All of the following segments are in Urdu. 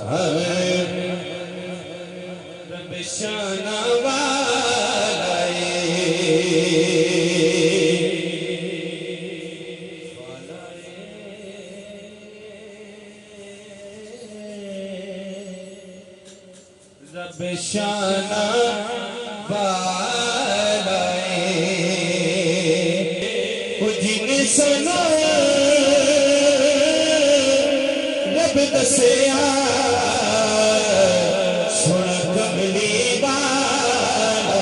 رب شانہ والا رب شانہ والا جن سنا رب دسیا سن کملی والا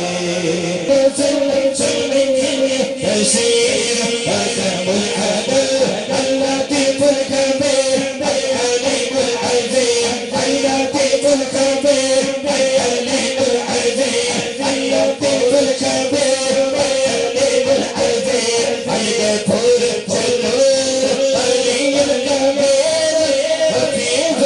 تشیر حکم العدل اللطیف الخبیر العلیم العظیم اللطیف الخبیر العلیم العظیم اللطیف الخبیر العلیم العظیم الغفور چلو علی الجمیل حفیظ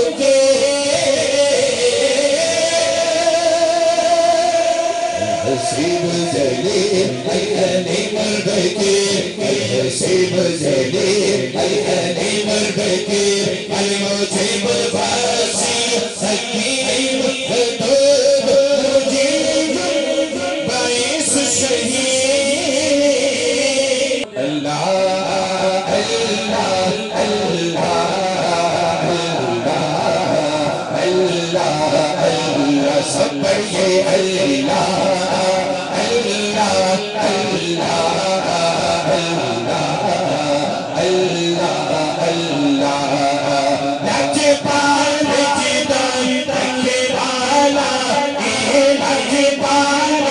الحسیب جلیل العلیم البکیر الحسیب جلیل العلیم البکیر المجیب الباسی حکیم ودود مجیب باعث شہید اللہ اللہ اللہ اللہ اللہ سب پڑھئے اللہ اللہ اللہ اللہ اللہ لج پال جدان تکے والا لج پال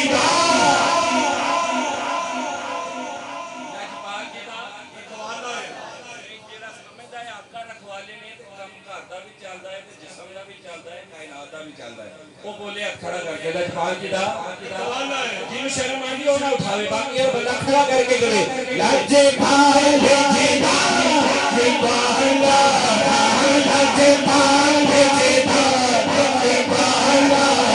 وہ بولے کھڑا کر کے لجپال جدا جن شرم آگی وہ نہ اٹھاوے باقی یہ بندہ کھڑا کر کے کرے لجپال جدا لجپال لجپال جدا لجپال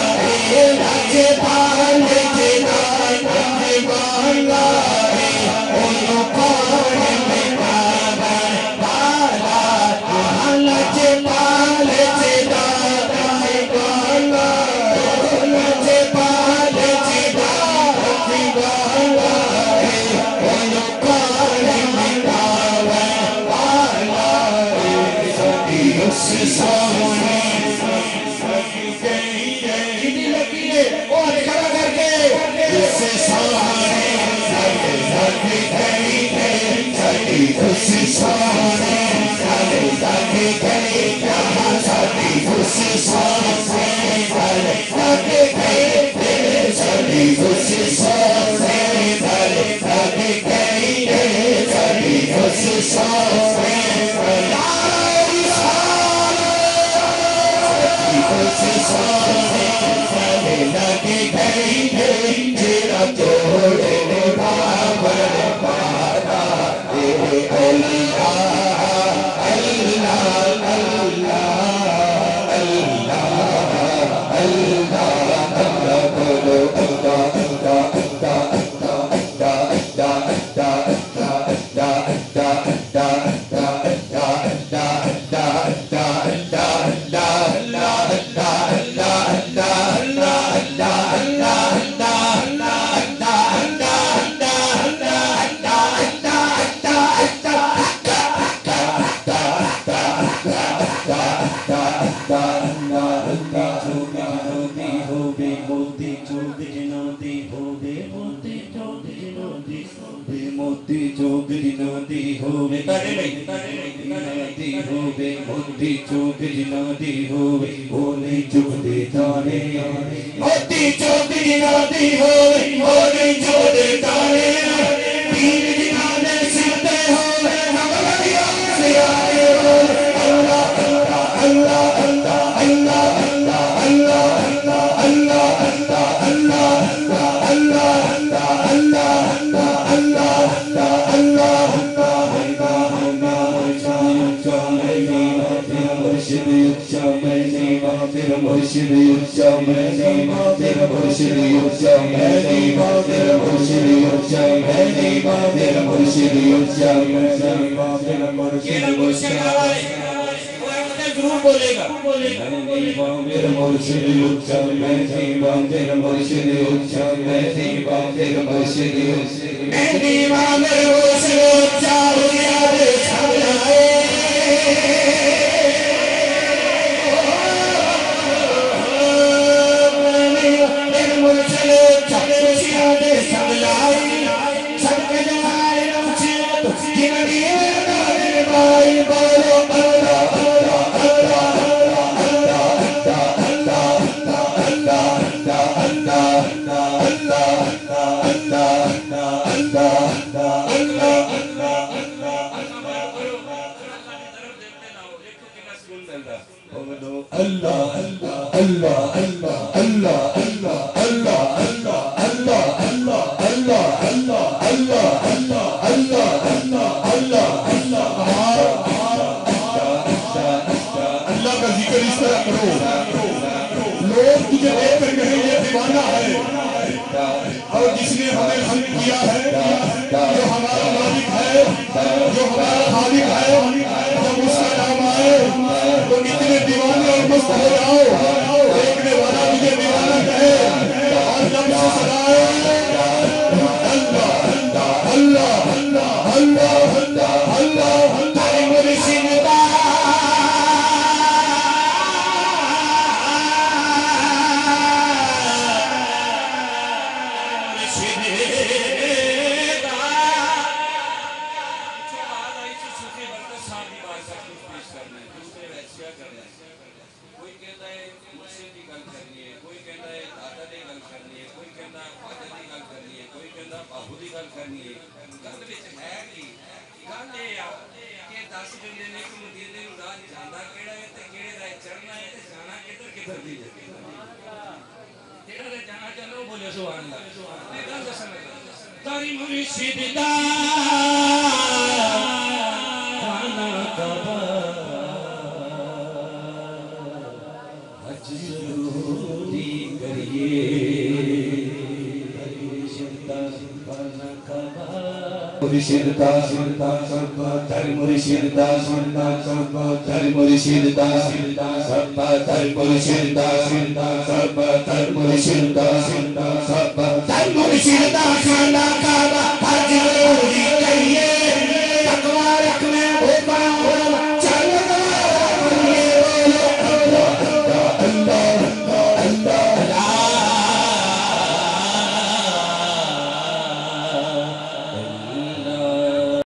لجپال جدا لجپال اونو کون مکابر بالا لجپال جدا ضرور بولے گا میرے مرشد اچھا میں دیوان میرے مرشد اچھا میں دیوان میرے مرشد میں دیوان میرے مرشد اچھا یاد سمجھائے میرے مرشد اچھا یاد سمجھائے سب کے جوائے نمچیت جنگی دارے بائی بولو اللہ اللہ کا ذکر اس طرح کرو لوگ تجھے دیکھ کر کہیں یہ دیوانہ ہے اور جس نے ہمیں خلق کیا ہے جو ہمارا مالک ہے جو ہمارا خالق ہے جب اس کا نام آئے تو اتنے دیوانے اور مست ہو جاؤ دیکھنے والا تجھے دیوانہ کہے اور جب سے سنائے اللہ اللہ اللہ اللہ اللہ تارے مرشد دا تاری مرشد دا کانا کبا حج ضروری کریے مرشد دا تر مرشد دا تر مرشد دا تر مرشد دا تر مرشد دا تر مرشد دا کانا کبا حج ضروری کریے